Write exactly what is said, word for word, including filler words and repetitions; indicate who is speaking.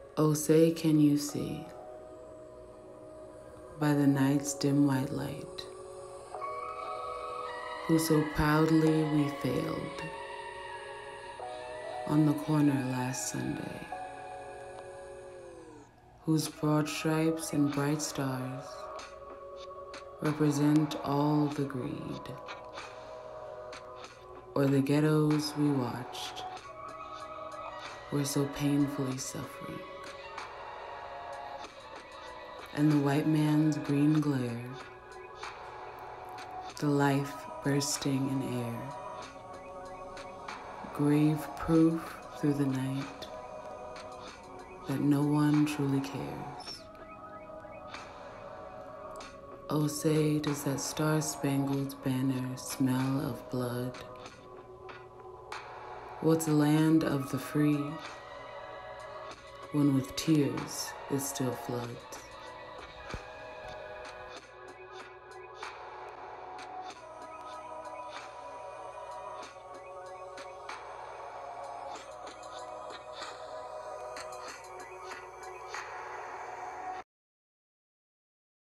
Speaker 1: Oh, say can you see, by the night's dim white light, who so proudly we failed on the corner last Sunday, whose broad stripes and bright stars represent all the greed, or the ghettos we watched were so painfully suffering, and the white man's green glare, the life bursting in air, grave proof through the night that no one truly cares. Oh, say, does that star-spangled banner smell of blood? What's a land of the free when with tears it still floods?